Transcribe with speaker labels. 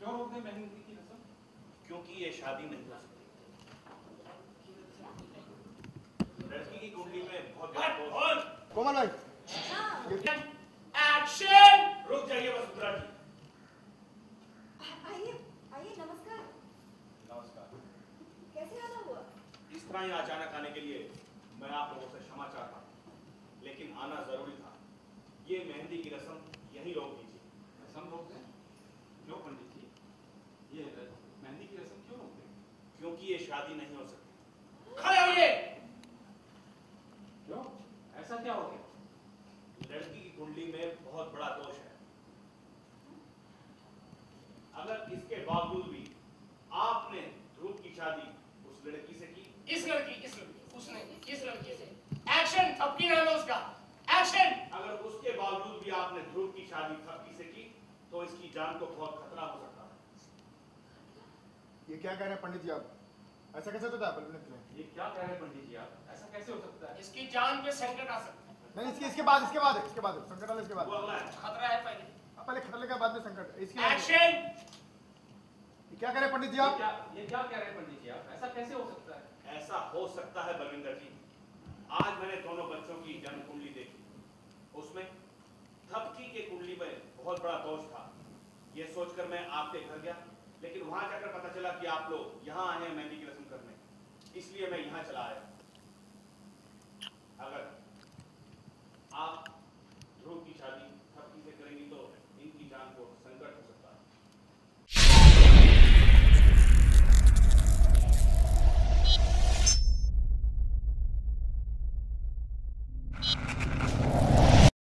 Speaker 1: क्यों रोक दें मेहंदी की रस्म?
Speaker 2: क्योंकि ये शादी नहीं हो सकती। लड़की की कुंडली में बहुत ज्यादा
Speaker 3: कोमल भाई
Speaker 2: एक्शन। रुक जाइए वसुंधरा जी।
Speaker 4: आइए आइए, नमस्कार।
Speaker 2: नमस्कार।
Speaker 4: कैसे आना हुआ?
Speaker 2: इस तरह ही अचानक आने के लिए मैं आप लोगों से क्षमा चाहता हूँ, लेकिन आना जरूरी था। ये मेहंदी की रस्म यही रोक दीजिए।
Speaker 1: रस्म रोक दें? क्यों पंडित जी? ये मेहंदी की रस्म क्यों रोक दें?
Speaker 2: क्योंकि ये शादी नहीं हो सकती। खड़े होइए।
Speaker 1: क्यों? ऐसा क्या हो गया?
Speaker 2: लड़की की कुंडली में बहुत बड़ा दोष है। अगर इसके बावजूद भी आपने ध्रुव की शादी उस लड़की से की,
Speaker 5: इस लड़की उसने इस लड़की से एक्शन थपकी नाम है उसका एक्शन।
Speaker 2: अगर उसके बावजूद भी आपने ध्रुव की शादी थपकी से की तो इसकी जान को बहुत खतरा हो सकता है।
Speaker 3: ये क्या कह रहे हैं पंडित जी आप? ऐसा कैसे होता है बलविंदर में?
Speaker 1: ये क्या कह रहे हैं पंडित जी आप? ऐसा कैसे हो सकता है?
Speaker 5: इसकी जान पे संकट आ सकता है।
Speaker 3: नहीं, इसके बाद संकट वाला इसके बाद।
Speaker 2: वो अगला है।
Speaker 5: खतरा है पहले।
Speaker 3: पहले खतरे के बाद में संकट इसके।
Speaker 5: एक्शन।
Speaker 3: ये क्या कह रहे हैं पंडित जी आप?
Speaker 1: ये क्या कह रहे हैं पंडित जी आप? ऐसा कैसे हो सकता है?
Speaker 2: ऐसा हो सकता है बलविंदर जी। आज मैंने दोनों बच्चों की जन्म कुंडली देखी, उसमें थपकी के कुंडली में बहुत बड़ा दोष था। ये सोचकर मैं आपके घर गया, लेकिन वहां जाकर पता चला कि आप लोग यहाँ आए हैं मेहंदी की रस्म करने, इसलिए मैं यहाँ चला आया।